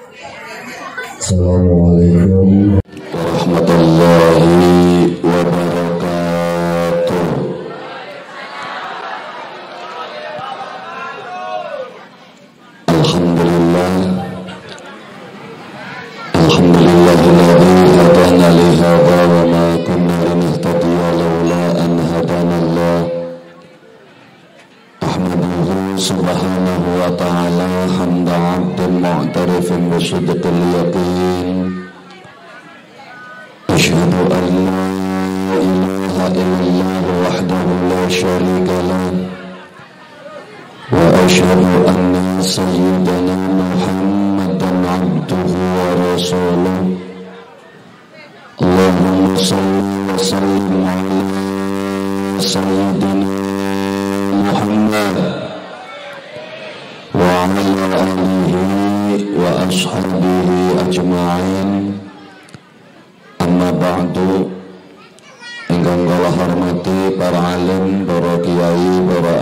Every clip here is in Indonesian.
Assalamualaikum warahmatullahi wabarakatuh. Alhamdulillah, alhamdulillahilladzi hadana li hadza wa ma kunna linahtadiya laula an hadana Allah. Ahmaduhu subhanahu wa ta'ala hamda 'abdin mu'tarifin bi sidqil yaqin. Asyhadu an la ilaha illallah wahdahu la syarika lah. Wa asyhadu anna sayyidana Muhammadan 'abduhu wa rasuluh. Allahumma shalli wa sallim 'ala sayyidina Muhammad wa 'ala alihi wa ashabihi ajma'in. Amma ba'du. Ingkang kula hormati para alim, para kiai, para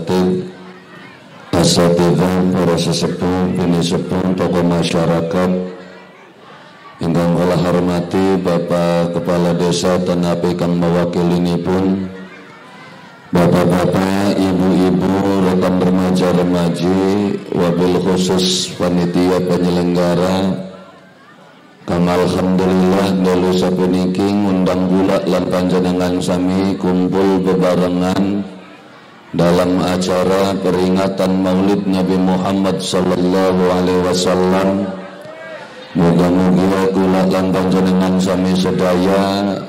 asatidzah, para sesepuh, bini sepuh, tokoh masyarakat. Ingkang kula hormati Bapak Kepala Desa tenapi kang mewakilinipun, bapak-bapak, ibu-ibu, rekan remaja-remaji, wabil khusus panitia penyelenggara. Kang alhamdulillah dalu sapuniki ngundang kula lan panjenengan sami kumpul bebarengan dalam acara peringatan Maulid Nabi Muhammad sallallahu alaihi wasallam. Muga-muga kula lan panjenengan sami sedaya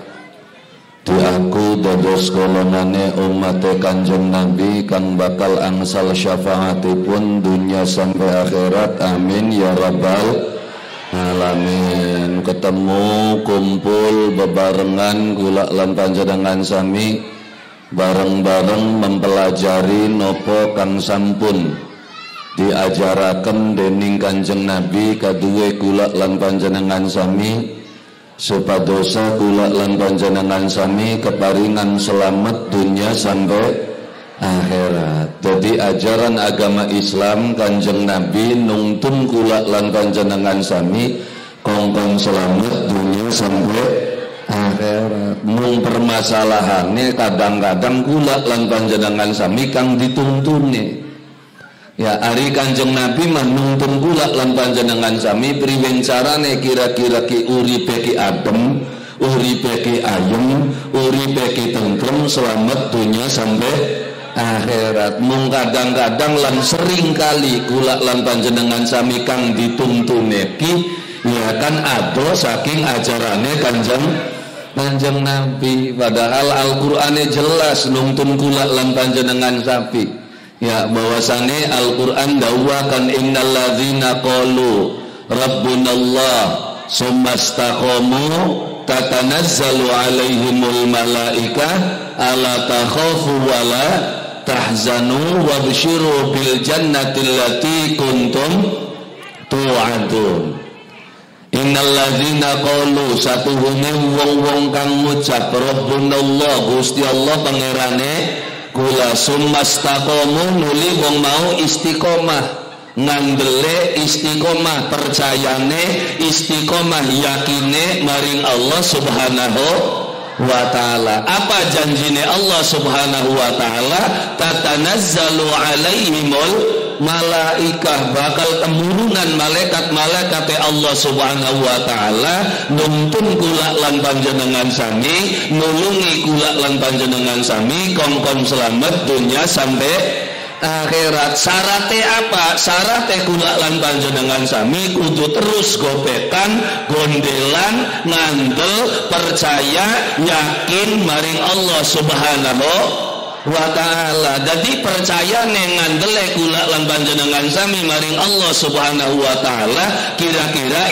diaku dados golongane umat Kanjeng Nabi kang bakal angsal syafaatipun dunya sampai akhirat. Amin ya rabbal alamin. Ketemu kumpul bebarengan kula lan panjenengan sami bareng-bareng mempelajari nopo kang sampun diajaraken dening Kanjeng Nabi kaduwe kula lan panjenengan sami, supadosa kula lan panjenengan sami keparingan selamat dunia sampai akhirat. Jadi ajaran agama Islam Kanjeng Nabi nungtun kula lan panjenengan sami kongkong selamat dunia sampai akhirat. Mung permasalahannya kadang-kadang kula lan panjenengan sami kang dituntune. Ya ari Kanjeng Nabi mah nuntun kula lan panjenengan sami priwen carane kira-kira ki uripe ki adem, uripe ki ayem, uripe ki tentrem selamat dunia sampai akhirat. Mung kadang-kadang lan sering kali kula lan panjenengan sami kang dituntune ki ya kan ado saking ajarane Kanjeng Nabi. Padahal Al-Qur'ane jelas nuntun kula lan panjenengan sami. Ya bahwasane Al-Qur'an dawakan innal ladzina qalu rabbunallah summastaqamu tatanazzalu alaihimul malaikah alla takhafu wala tahzanu wabshiru bil jannati allati kuntum tu'adun. Innal ladzina qalu satuhune wong-wong kang ngucap rabbunallah Gusti Allah pangerane kula summastaqamu nuli wong mau istiqomah ngandele istiqomah percayane istiqomah yakine maring Allah subhanahu wa ta'ala. Apa janjine Allah subhanahu wa ta'ala? Tatanazzalu alaihimul malaikah, bakal temurungan malaikat-malaikat Allah subhanahu wa ta'ala nuntun kula lan panjenengan sami, nulungi kula lan panjenengan sami kongkon selamat dunia sampai akhirat. Syaratnya apa? Syaratnya kula lan panjenengan sami kudu terus gopekan, gondelan, ngandel, percaya, yakin maring Allah subhanahu wa ta'ala. Jadi percaya ngandele kula lan panjenengan sami maring Allah subhanahu wa ta'ala kira-kira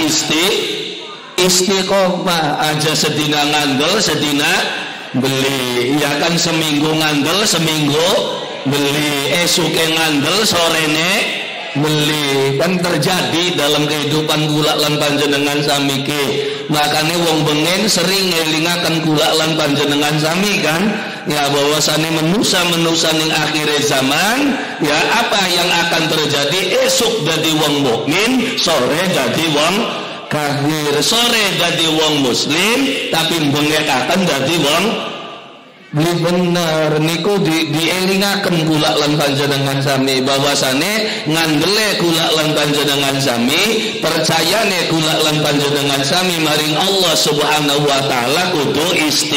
istiqomah aja sedina ngandel sedina beli, ya kan seminggu ngandel seminggu beli, esuke ngandel sorene beli. Kan terjadi dalam kehidupan kula lan panjenengan sami ke. Makanya wong bengen sering ngelingaken kula lan panjenengan sami kan. ya bahwasane menusa ning akhir zaman ya apa yang akan terjadi esuk dadi wong mukmin, sore dadi wong kafir, sore dadi wong muslim tapi bengekaken dadi wong beli bener niku dielingaken kula lan panjenengan sami bahwasane ngandele kula lan panjenengan sami percayane kula lan panjenengan sami maring Allah Subhanahu wa taala kudu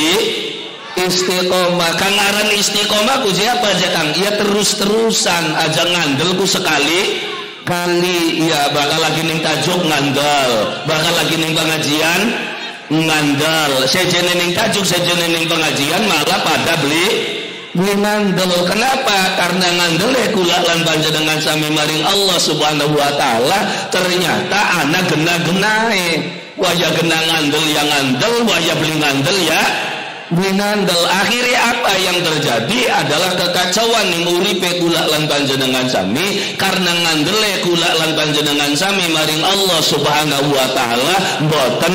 istiqomah. Kang aran istiqomah ku siapa aja Kang? Ya terus-terusan aja ngandel ku sekali ya bakal lagi ning tajuk ngandel, bakal lagi ning pengajian ngandel, sejene ning tajuk sejene ning pengajian malah pada beli ngandel. Kenapa? Karena ngandele kula lan panjenengan sami maring Allah Subhanahu wa taala ternyata ana gena-genae waya gena ngandel yang ngandel, waya beli ngandel ya ngandel. Akhirnya apa yang terjadi adalah kekacauan ning uripe kula lan panjenengan sami karena ngandele kula lan panjenengan sami maring Allah Subhanahu wa taala mboten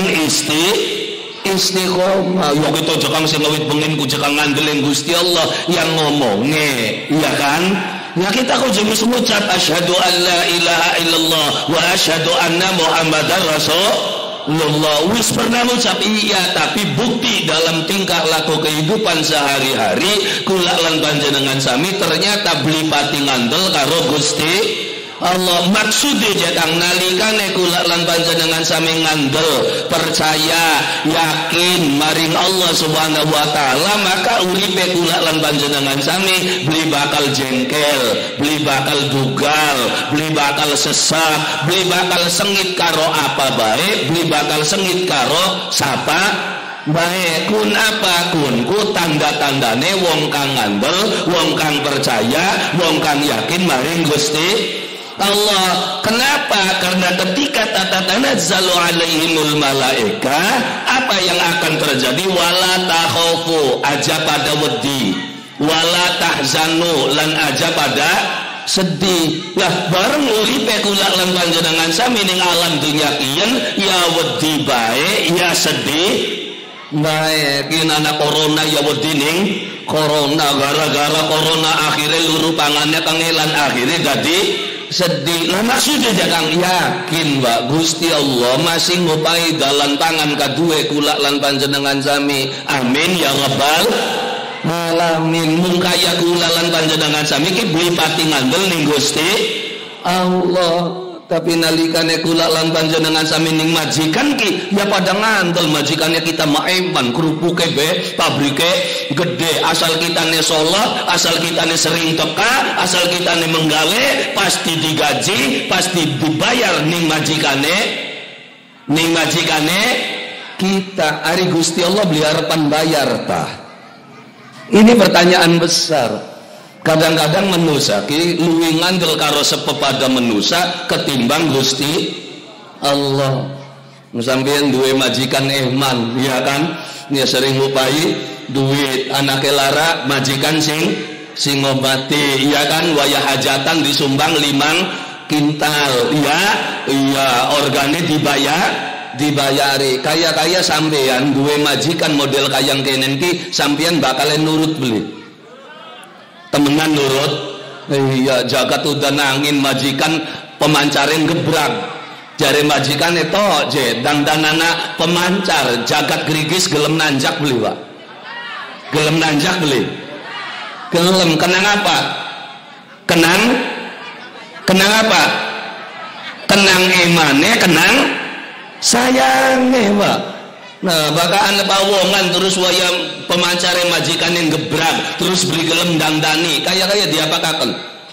istiqomah. Yo kita jekang sing ngawit bengen ku jekang ngandelin Gusti Allah yang ngomonge ya kan. Ya kita kok jeng ngucap asyhadu an la ilaha illallah wa asyhadu anna muhammadar rasulullah. Wis pernah ngucap iya tapi bukti dalam tingkah laku kehidupan sehari-hari kula lan panjenengan sami ternyata beli pati ngandel karo Gusti Allah. Maksudnya jatang nalikane kula lan panjenengan sami ngandel percaya yakin maring Allah Subhanahu wa taala maka uripe kula lan panjenengan sami beli bakal jengkel, beli bakal dugal, beli bakal sesak, beli bakal sengit karo apa baik, beli bakal sengit karo sapa baik. Kun apa kun ku tanda-tandane wong kang ngandel, wong kang percaya, wong kang yakin maring Gusti Allah. Kenapa? Karena ketika tatanazzalu alaihimul malaika apa yang akan terjadi? Wala takhafu aja pada wedi, wala tahzanu lan aja pada sedih. Lah bareng uripe kula lan panjenengan sami ning alam dunya kiyen ya wedi bae ya sedih bae. Kinana corona ya wedi ning corona, gara-gara corona akhirnya luru pangannya kangelan akhirnya jadi sedih. Lah maksudnya jangan yakin Mbak Gusti Allah masih ngupai dalan tangan kadue kula lan panjenengan sami. Amin ya rabbal alamin. Mung kaya kula lan panjenengan sami ki beli pati ngandel ning Gusti Allah. Tapi nalikane kula lan panjenengan sami ning majikan ki ya pada ngandel majikannya kita maeman kerupuke be pabrike gede asal kitane sholat, asal kitane sering teka, asal kitane menggawe pasti digaji, pasti dibayar ning majikane kita. Ari Gusti Allah beli harapan bayar tah. Ini pertanyaan besar. Kadang-kadang menusa ki luwih ngandel karo sepepada menusa ketimbang Gusti Allah. Sampeyan duwe majikan ehman ya kan, dia sering ngupai duit anake lara majikan sing ngobati ya kan, waya hajatan disumbang 5 kintal ya iya organe dibayari. Kaya sampeyan duwe majikan model kayang kenen ki sampeyan bakalen nurut beli temenan nurut. Iya jagat udah nangin majikan pemancarin gebrak jare majikan itu je dandanana pemancar jagat gerigis gelem nanjak beli Pak, gelem nanjak beli gelem. Kenang apa? Kenang apa? Kenang emane, kenang sayange Pak. Nah bakaan pawongan terus waya pemancare majikan yang gebrak terus beri gelem dandani kaya diapakaken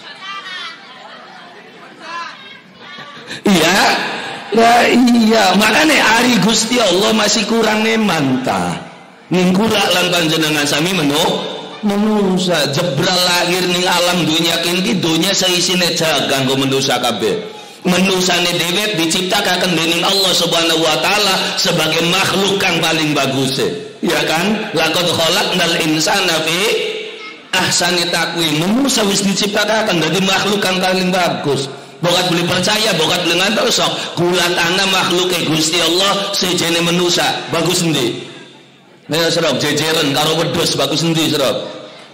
iya lah iya. Makanya ari Gusti Allah masih kurang nemanta ning kula lan panjenengan sami menusa jebral lahir ning alam dunya kini dunya seisine jagang go menusa kabeh. Menusane dhewe diciptakan dening Allah Subhanahu wa taala sebagai makhluk kang paling bagus ya kan. Laqad khalaqnal insana fi ahsani taqwim. Manusia wis diciptakan dadi makhluk kang paling bagus. Bokat beli percaya, bokat beli ngantor sok kula tanah makhluk Gusti Allah sejene manusia bagus endi? Ya serok jejeran karo wedhus bagus endi serok?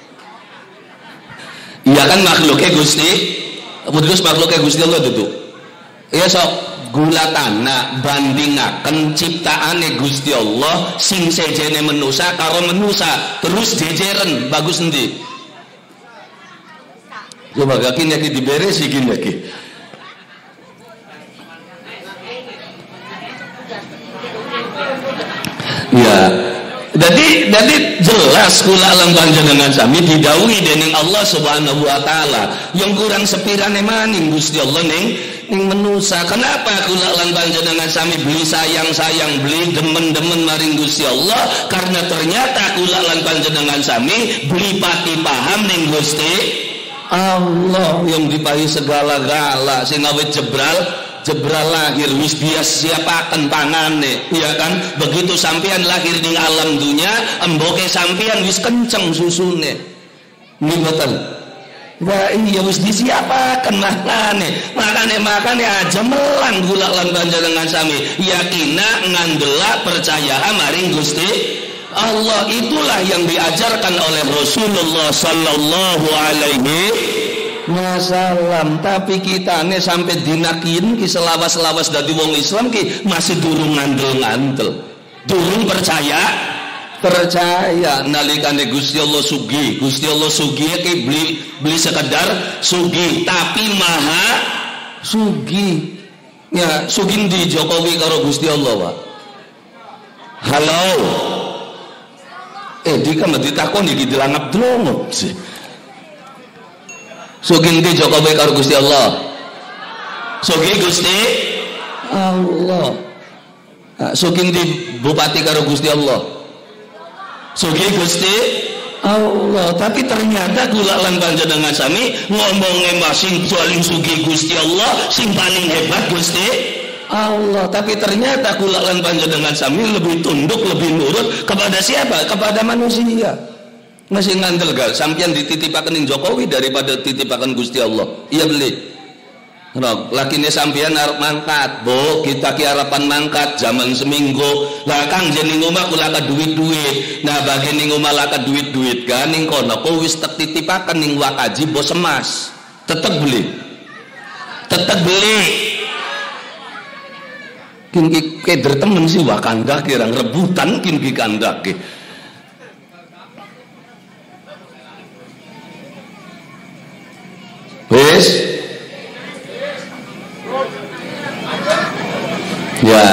Iya kan makhluknya Gusti, wedhus makhluknya Gusti Allah itu. Ya sok gulatana bandingaken ciptaane Gusti Allah sing sejene manusa karo manusa terus jejeran bagus endi? Coba gakin iki diberesi gini iki. Ya. Jadi jelas kula alam panjenengan sami didhawuhi dening Allah Subhanahu wa taala. Yang kurang sepirane maning Gusti Allah ning manusa. Kenapa kula alam panjenengan sami beli sayang-sayang, beli demen-demen maring Gusti Allah? Karena ternyata kula alam panjenengan sami beli pati paham ning Gusti Allah yang dipahi segala-gala sing awet jebral lahir wis bias siapaken pangane, ya kan? Begitu sampean lahir di alam dunia, emboke sampean wis kenceng susune. Nggih mboten? Wah iya wis disiapaken makane aja melang kula lan panjenengan sami yakina ngandela percaya maring Gusti Allah. Itulah yang diajarkan oleh Rasulullah sallallahu alaihi wasallam. Tapi kita nih sampai dinakin ki selawas-selawas dadi wong Islam ki masih durung ngandel-ngandel, durung percaya nalikane Gusti Allah sugih ki beli sekedar sugih tapi maha sugih. Ya sugih di Jokowi karo Gusti Allah Pak. Halo dika ditakoni iki dilangap dlongot sih. Sugih di Jokowi karo Gusti Allah. Sugih Gusti Allah. Sugih di bupati karo Gusti Allah. Sugih Gusti Allah. Tapi ternyata kula lan panjenengan sami ngomongnya masing paling sugih Gusti Allah, sing paling hebat Gusti Allah. Tapi ternyata kula lan panjenengan sami lebih tunduk, lebih nurut kepada siapa? Kepada manusia. Masih ngandel gak sampean dititipaken ning Jokowi daripada titipaken Gusti Allah. Iya beli. Rok, lakine sampean arep mangkat, Bu, kita ki harapan mangkat zaman seminggu. Lah Kang jeneng omah kula ka duit-duit. Nah, bagian ning omah la ka duit-duit kan ning kono kok wis tak titipaken ning wakaji bos emas. Tetep beli. Kin ki keder temen sih wakanda kirang rebutan kin ki kandak ki. Wis ya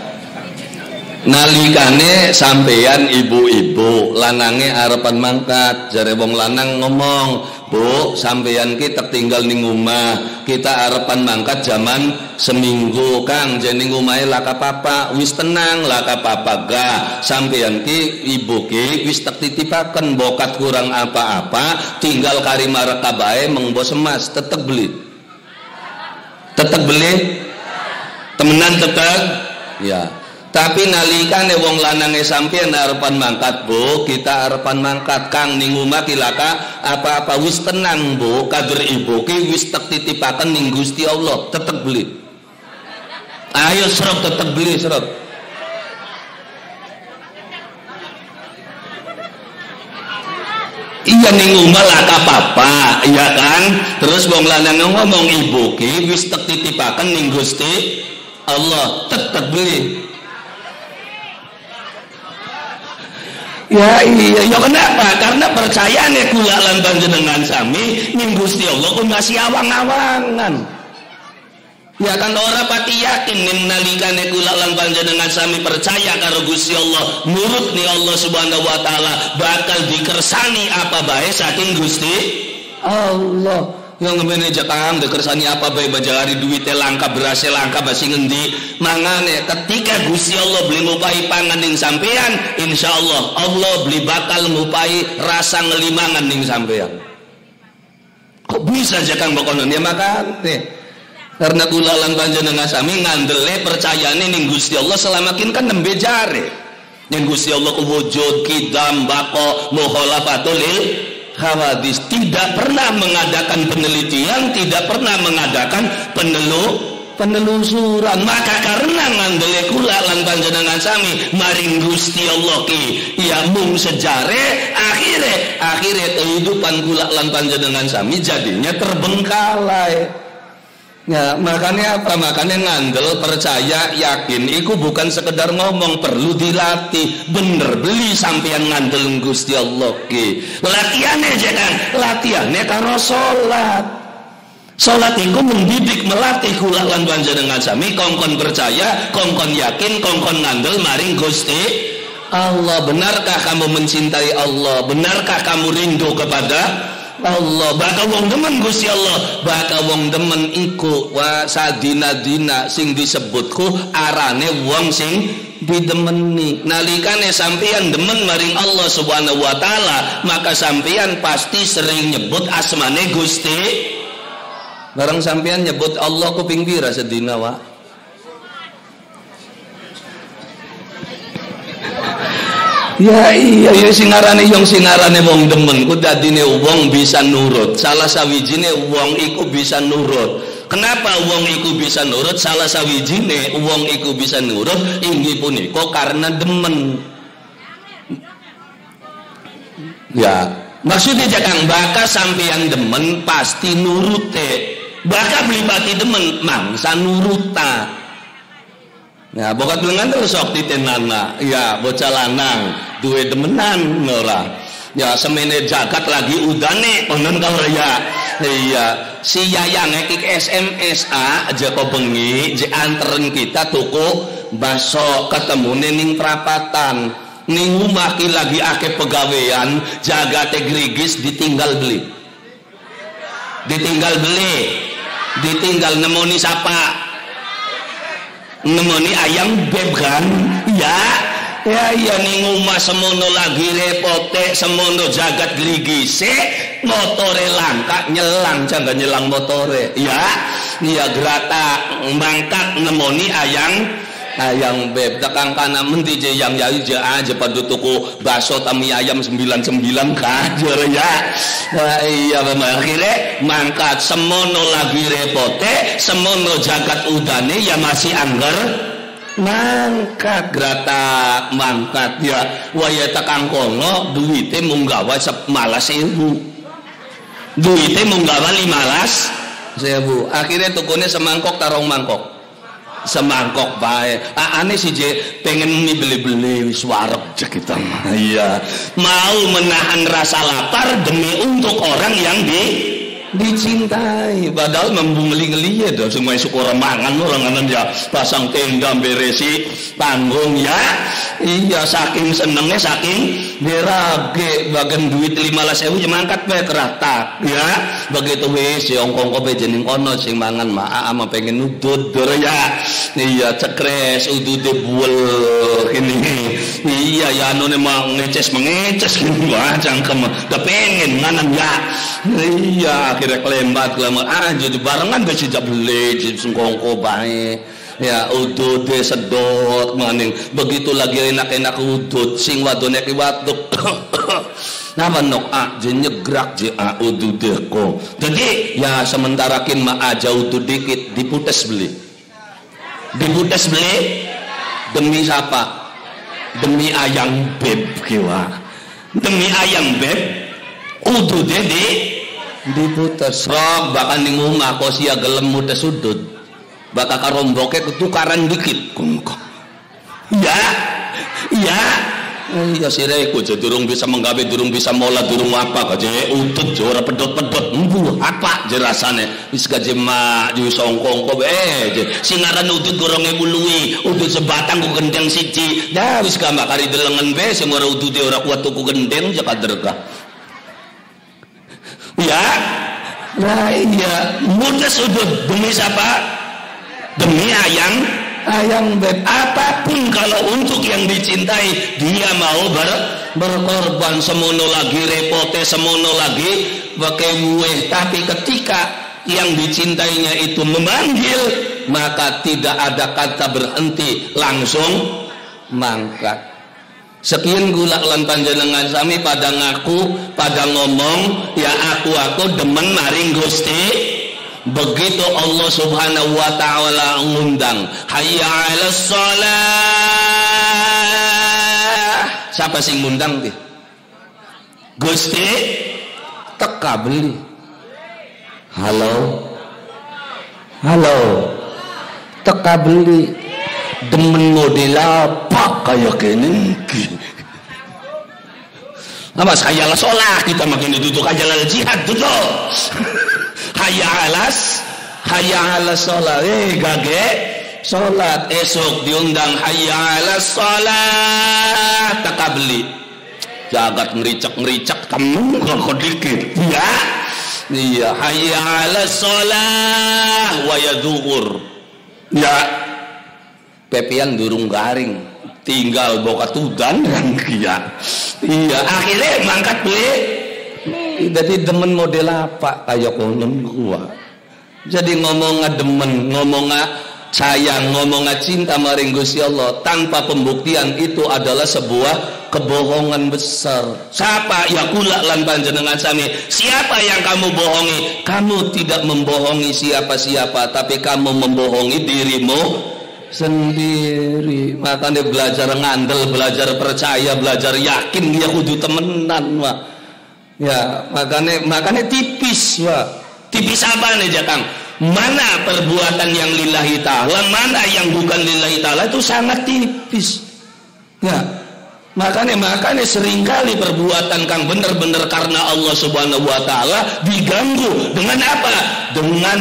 nalikane sampeyan ibu-ibu lanange arepan mangkat jare wong lanang ngomong, Bu sampeyan ki tertinggal ning omah kita arepan mangkat zaman seminggu Kang jeneng omahe laka papa wis tenang laka papa ga sampeyan ki ibu ki wis tak titipaken bokat kurang apa-apa tinggal kari mareka bae mengbos emas tetep beli temenan tetep ya. Tapi nalikane wong lanange sampeyan arepan mangkat, Bu, kita arepan mangkat Kang ning omah ki laka apa-apa wis tenang, Bu, kader ibu ki wis tak titipaken ning Gusti Allah, tetep beli. Ayo serok tetep beli serok. Iya ning omah laka apa-apa, iya kan? Terus wong lanang ngomong ibu ki wis tak titipaken ning Gusti Allah, tetep beli. Ya iya, ya kenapa? Karena percayane kula lan panjenengan sami ning Gusti Allah kok masih awang-awangan. Ya kan ora pati yakin ning nalikane kula lan panjenengan sami percaya karo Gusti Allah, nurut ni Allah Subhanahu wa taala bakal dikersani apa bae saking Gusti Allah. Yang ngemene jakang dikersani apa bae bajari duwite langka berase langka basi ngendi mangane ketika Gusti Allah beli ngupahi pangan ning sampean insyaallah Allah beli bakal ngupahi rasa ngelimangan ning sampean. Kok bisa jakang bokonon ya makane karena kula lan panjenengan sami ngandele percayane ning Gusti Allah selamakin kan nembe jare ning Gusti Allah ku wujud kidam bako mukhalafatul hawadis, tidak pernah mengadakan penelitian, tidak pernah mengadakan penelusuran. Maka karena ngandele kula lan panjenengan sami maring Gusti Allah ki ya mung sejare akhire kehidupan kula lan panjenengan sami jadinya terbengkalai. Ya, makanya apa? Makanya ngandel, percaya, yakin iku bukan sekedar ngomong, perlu dilatih. Bener beli sampeyan ngandel Gusti Allah ki. Latihannya aja kan, latihannya karo salat. Salat iku mendidik, melatih kula lan panjenengan sami kongkon percaya, kongkon yakin, kongkon ngandel maring Gusti Allah. Benarkah kamu mencintai Allah? Benarkah kamu rindu kepada Allah? Bakal wong demen Gusti Allah, bakal wong demen iku wa sadina-dina sing disebutku arane wong sing didemeni. Nalikane sampeyan demen maring Allah Subhanahu wa taala, maka sampeyan pasti sering nyebut asmane Gusti. Bareng sampeyan nyebut Allah kuping pira sedina wa? Ya iya ya singarane wong demen ku dadine wong bisa nurut. Salah sawijine wong iku bisa nurut. Kenapa wong iku bisa nurut? Salah sawijine wong iku bisa nurut inggih punika karena demen. Ya, maksudnya jangan baka sampeyan demen pasti nurute. Baka blibati demen mangsa nuruta. Nah, bokat lengan terus sok ditenana. Ya, bocah lanang duwe demenan ora. Ya, semene jagat lagi udane onon kalau ya. Iya, si Yayang ngekik SMS aja kok bengi, je anterin kita tuku baso ketemune ning perapatan. Ning omah ki lagi akeh pegawean, jagate grigis ditinggal beli. Ditinggal nemoni sapa? Nemoni ayam beb kan? Ya ning omah semono lagi repote, semono jagat grigise, motore langka nyelang jangan nyelang motore. Ya gerata mangkat nemoni ayam beb tekang kana menti je yang yai je aja pada tuku baso tami ayam 99 kajer ya. Nah, iya akhirnya mangkat semono lagi repote, semono jagat udane ya masih angger mangkat gerata mangkat ya waya tekang kono duite mung gawa 15.000, duite mung gawa 15.000. Akhirnya tukune semangkok tarong mangkok semangkok bae. Aneh sih je pengen beli-beli wis wareg kita. Iya, mau menahan rasa lapar demi untuk orang yang dicintai. Padahal membungeli-ngeli ya dah semua syukur mangan orang ya pasang tenda beresi panggung ya. Iya, saking senengnya saking dirage bagian duit 15.000 mangkat bae keratak ya. Begitu wis ya ongkong kowe jeneng kono sing mangan mak ama pengen nudut dor ya. Iya cekres udude buel ini. Iya ya anune mau ngeces wah cangkem kepengen nganan ya. Iya akhirnya kelembat aja di barengan wis beli sengkongko bae. Ya udud sedot maning begitu lagi enak-enak udud sing wadone ki waduk napa nok je nyegrak je udud ko. Jadi ya sementara kin ma aja udud dikit diputes beli demi siapa? Demi ayam beb kiwa. Demi ayam beb udude diputus rok bahkan ning omah kok sia gelem mutes udud. Bakal karomboke ketukaran dikit ya sireku je durung bisa menggawe durung bisa mola durung apa aja utut ora pedot-pedot embuh apa je rasane wis gaje mak ju songkong ko je singaran utut goronge bului utut sebatang ku gendeng siji dah wis gamak kari delengen be sing ora utute ora kuat tuku gendeng je kaderkah ya. Nah iya mudes udut demi siapa? Demi ayam beb. Apapun kalau untuk yang dicintai dia mau berkorban semono lagi repote semono lagi pakai bueh. Tapi ketika yang dicintainya itu memanggil maka tidak ada kata berhenti, langsung mangkat. Sekian gula lan panjenengan sami pada ngaku pada ngomong ya aku demen maring Gusti begitu Allah subhanahu wa ta'ala ngundang hayya 'alas shalah, siapa sing ngundang teh? Gusti teka beli. Halo teka beli demen model apa kayak gini apa hayya 'alas shalah kita makin duduk hayya 'alal jihad duduk hayya 'alas shalah gage salat esok diundang hayya 'alas shalah teka beli jagat ngericak kamu kok dikit ya iya hayya 'alas shalah wa yadzuhur ya pepian durung garing tinggal boka tudan iya akhirnya mangkat beli jadi demen model apa kayak konon gua jadi ngomongnya demen ngomongnya sayang ngomongnya cinta maring Gusti Allah tanpa pembuktian itu adalah sebuah kebohongan besar. Siapa ya kula lan panjenengan sami siapa yang kamu bohongi? Kamu tidak membohongi siapa-siapa tapi kamu membohongi dirimu sendiri. Makanya belajar ngandel, belajar percaya, belajar yakin dia kudu temenan wah. Ya, makanya tipis wah. Tipis apa nih Jakang? Mana perbuatan yang lillahi ta'ala, mana yang bukan lillahi ta'ala itu sangat tipis. Ya. Makanya seringkali perbuatan kang bener-bener karena Allah subhanahu wa ta'ala diganggu dengan apa? Dengan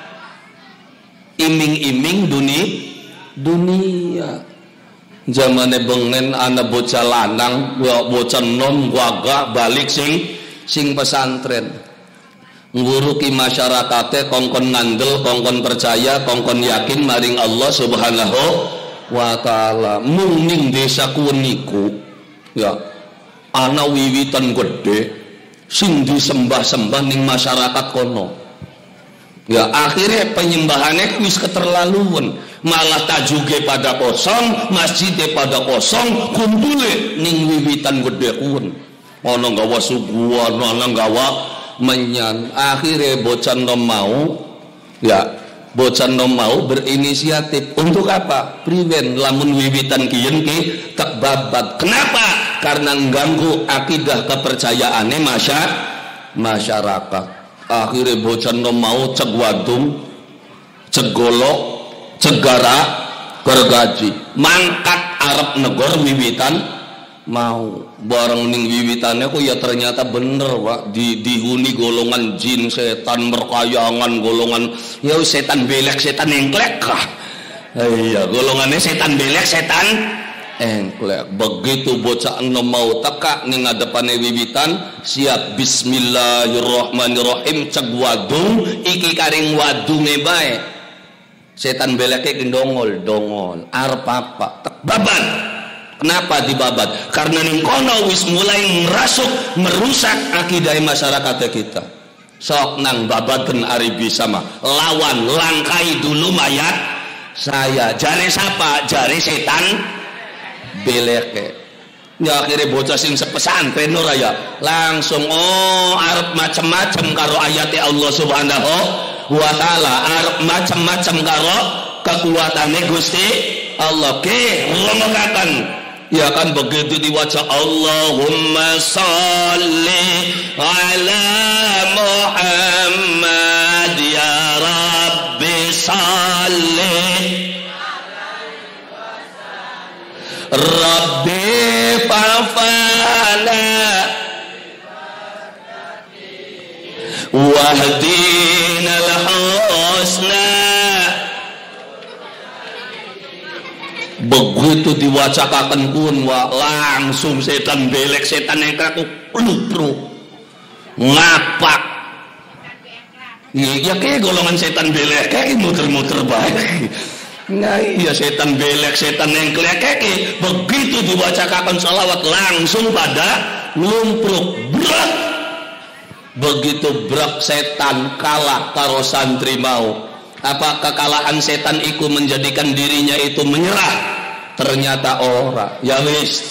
iming-iming dunia. Zamane bengen ana bocah lanang, bocah nom waga balik sing pesantren. Nguruki masyarakate kongkon ngandel, kongkon percaya, kongkon yakin maring Allah subhanahu wa ta'ala. Mungning desa niku ya ana wiwitan gede sing disembah-sembah ning masyarakat kono. Ya akhirnya penyembahannya wis keterlaluan, malah tajuge pada kosong, masjidnya pada kosong, kumpule ning wiwitan gede kun. Ana nggawa suguhan, ana nggawa menyan. Akhirnya bocah nom mau berinisiatif untuk apa? Priwen lamun wiwitan kiyen ki tak babat. Kenapa? Karena mengganggu akidah kepercayaannya masyarakat. Akhirnya bocah nom mau ceg wadung, ceg golok, ceg gara, gergaji. Mangkat arep negor wiwitan mau bareng ning wiwitannya kok ya ternyata bener Pak dihuni golongan jin setan merkayangan golongan ya setan belek setan engklek kah iya golongannya setan belek setan engklek. Begitu bocah enom mau teka ning ngadepane wiwitan siap bismillahirrahmanirrahim ceg wadung iki karing wadunge bae setan beleknya dongol arep apa tek baban. Kenapa dibabat? Karena ning kono wis mulai merusak akidah masyarakat kita. Sok nang babaten ari bisa mah lawan langkai dulu mayat saya. Jare siapa? Jare setan beleke. Ya akhirnya bocah sing sepesantren ora ya langsung arep macem-macem karo ayatnya Allah Subhanahu wa taala, arep macem-macem karo kekuatannya Gusti Allah. Ke ngomongaken ya kan begitu diwaca Allahumma sholli ala Muhammad ya Rabbi sholli Rabbi fa'fana wahdina al-husna. Begitu diwacakakan pun langsung setan belek setan engklek pluk ngapak ya kayak golongan setan belek kayak muter-muter baik nah iya setan belek setan engklek kayak begitu diwacakakan salawat langsung pada lumpruk brak. Begitu brak setan kalah karo santri mau. Apa kekalahan setan itu menjadikan dirinya itu menyerah? Ternyata ora. Ya wis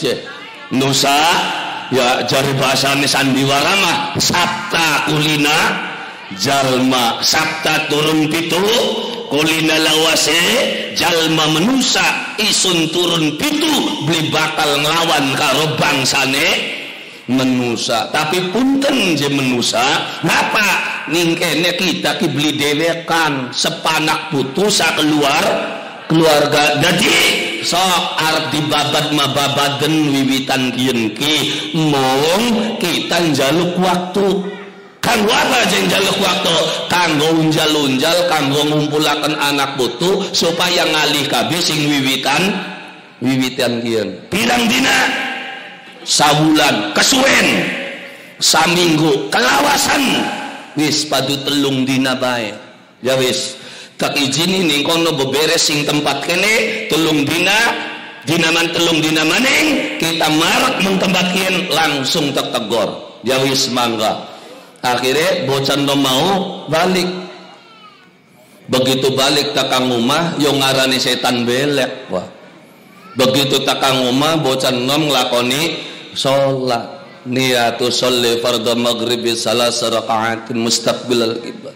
nusa ya jari bahasane sandiwara mah sabta kulina jalma sabta turun pitu kulina lawase jalma menusa isun turun pitu beli bakal nglawan karo bangsane menusa. Tapi punten je menusa ngapa ningkene kita ki beli dewekan sepanak putus keluarga dadi sok arep dibabat mababaden wiwitan kiyen ki mung kita njaluk waktu. Kanggo apa jeung njaluk waktu? Kanggo unjal-unjal, kanggo ngumpulaken anak putu supaya ngalih kabeh sing wiwitan kiyen. Pirang dina? Sawulan, kesuwen, saminggu, kelawasan. Wis padu telung dina bae. Ya wis, tak izini ning kono beberes sing tempat kene telung dina telung dina maning kita marak mung tempat kien langsung tak tegor. Ya wis mangga. Akhirnya bocah no mau balik. Begitu balik takang rumah yang ngarani setan belek. Wah. Begitu takang rumah bocah nom nglakoni sholat. Niyatu sholli fardhu maghribi salasa raka'atin mustaqbilal qiblah.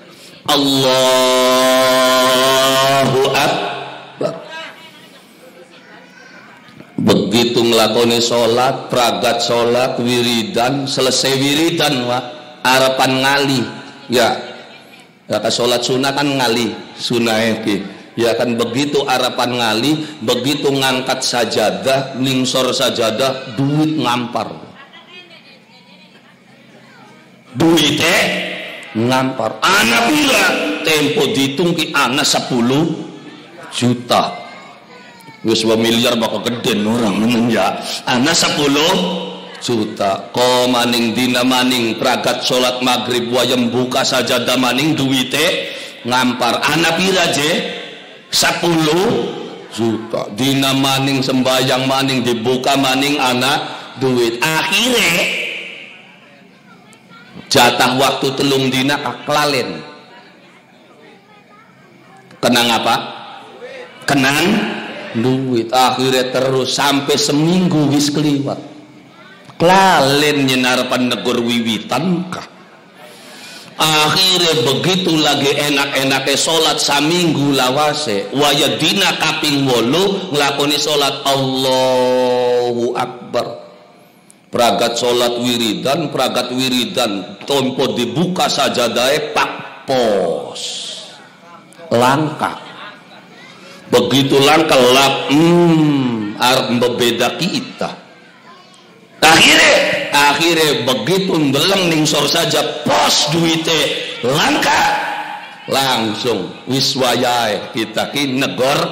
Allahu akbar. Begitu nglakoni sholat, pragat sholat, wiridan, selesai wiridan wah harapan ngali ya ka sholat sunnah kan ngali sunnah iki ya kan. Begitu harapan ngali, begitu ngangkat sajadah, ningsor sajadah, duit ngampar, duitnya ngampar. Anak pira tempo dihitung ki anak 10 juta wis 2 miliar bakal gede orang ya. Anak 10 juta ko maning dina maning pragat sholat maghrib wayam buka sajadah maning duwite ngampar. Anak pira je 10 juta dina maning sembayang maning dibuka maning anak duit. Akhirnya jatah waktu telung dina aklalen kenang apa? Kenang duit. Akhirnya terus sampai seminggu wis keliwat klalen nyenarapan negor wiwitan kah. Akhirnya begitu lagi enak-enaknya sholat saminggu lawase waya dina kaping 8 ngelakoni sholat Allahu Akbar. Pragat sholat wiridan tompo dibuka sajadahe pak pos langkah. Begitu langkah lap arep membeda kita. Akhirnya begitu ndeleng ningsor saja pos duite langka langsung wis wayahe kita ki negor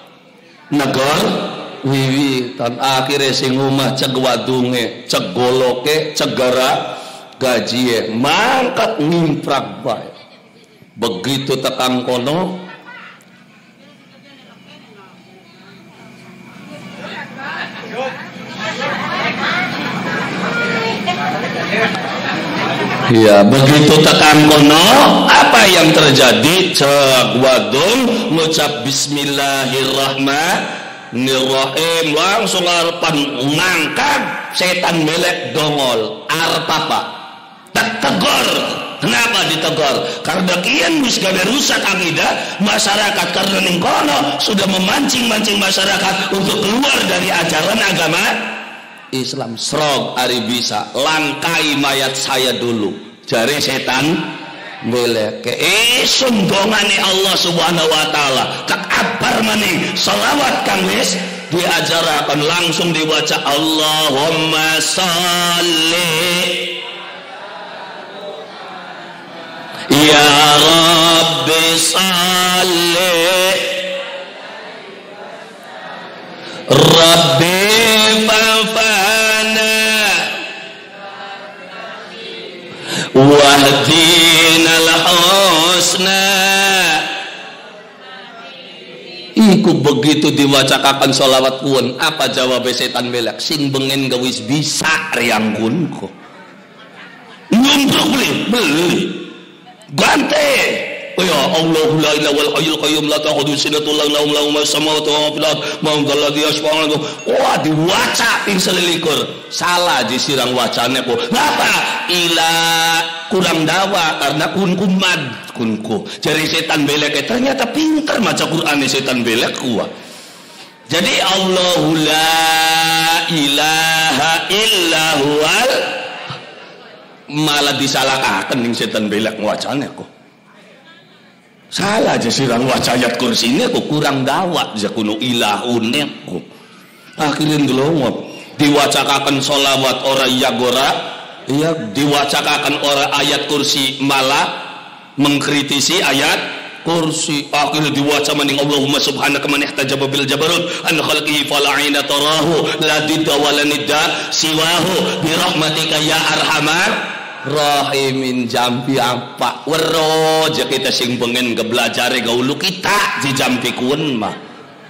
wiwitan. Akhirnya sing omah ceg wadunge ceg goloke cegara gajie mangkat ngimprak bae. Begitu tekang kono ya, begitu tekan kono apa yang terjadi? Cek wadon ngucap bismillahirrahmanirrahim langsung arepan ngangkat setan melek dongol arep apa? Tak tegor. Kenapa ditegor? Karena kian wis gawe rusak akidah masyarakat karena ning kono sudah memancing-mancing masyarakat untuk keluar dari ajaran agama Islam. Srog ari bisa langkai mayat saya dulu jare setan boleh ke dongane Allah subhanahu wa ta'ala tak abar maning selawat kang wis diajarakan langsung dibaca Allahumma sholli ya Rabbi sholli Rabbi wahdinal husna. Iku begitu diwacakakan sholawat kuon apa jawab setan belak sing bengen gawis bisa riang kunko nyumpruk beli gante ya Allahu la ilaha wal hayyul qayyum la ta'khudhuhu sinatun wa la nawm lahu ma samawati wa ma fil ardh man dzalladzi yashfa'u 'indahu. Wah, diwaca ping 21. Salah disirang wacane po. Ngapa? Ila kurang dawa karena kunku. Jadi setan belek ternyata pintar maca Qur'an setan belek kuat. Jadi Allahu la ilaha illa huwal malah disalahkan ning setan belek wacane kok. Salah aja sirang waca ayat kursi ini aku kurang dawa aja kuno ilahun aku. Akhirnya ngelongok diwacakakan sholawat orang yagora, iya diwacakakan orang ayat kursi malah mengkritisi ayat kursi. Akhirnya diwaca maning Allahumma subhanaka man ihtajaba bil jabarut an khalqihi fala aina tarahu la didda wala nidda siwahu bi rahmatika ya arhamar rahimin. Jampi apa wero aja kita sing pengen gebelajare gaulu kita di jampi kun mah.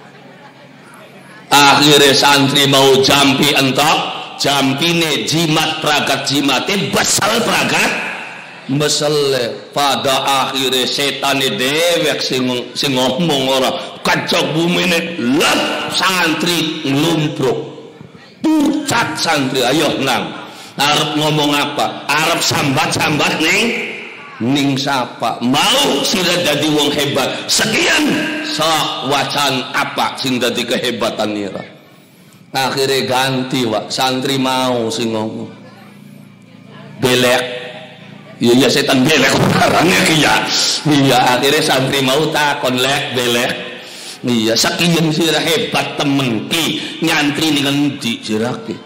Akhirnya santri mau jampi entok jampine jimat pragat jimate besal pragat mesele. Pada akhirnya setane dewek sing ngomong ora kacok bumine lep santri lumpruk pucat santri. Ayo nang Arab ngomong apa? Arab sambat-sambat ning sapa mau sira dadi wong hebat sekian sok wacan apa sing dadi kehebatan nira. Akhirnya ganti wak santri mau sing ngomong belek. Iya setan belek orangnya kia. Iya akhirnya santri mau takon lek belek. Iya sekian sira hebat temen ki nyantri ning endi sira ki.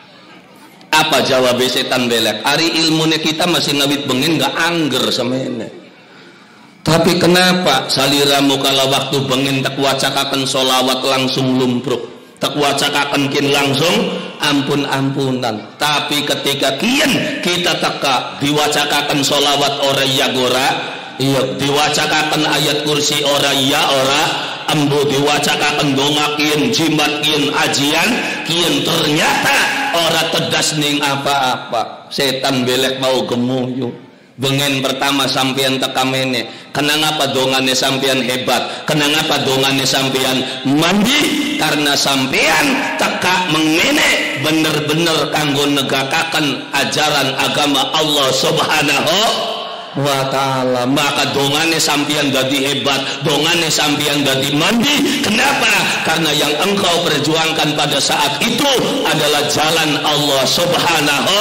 Apa jawab setan belek? Ari ilmunya kita masih ngawit bengin nggak angger sama ini. Tapi kenapa saliramu kalau waktu bengin tak wacakakan sholawat langsung lumpruk, tak wacakakan kin langsung ampun-ampunan. Tapi ketika kian kita teka diwacakakan sholawat ora yagora, iya diwacakakan ayat kursi ora ya ora ambo diwacakakan dongakin jimatin ajian kian ternyata ora tedas ning apa-apa. Setan belek mau gemuyu bengen pertama sampean tekamene kenang apa dongane sampean hebat, kenang apa dongane sampean mandi karena sampean teka mengene bener-bener kanggo negakaken ajaran agama Allah subhanahu wa ta'ala. Maka dongane sampian dadi hebat, dongane sampian dadi mandi. Kenapa? Karena yang engkau perjuangkan pada saat itu adalah jalan Allah subhanahu.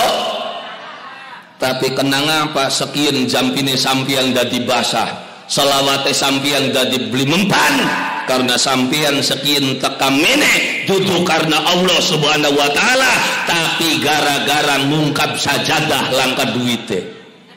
Tapi kenang apa sekian jampine sampian dadi basah, selawate sampian dadi beli mempan karena sampian sekian tekamene duduk karena Allah subhanahu wa ta'ala, tapi gara-gara ngungkap sajadah langka duite.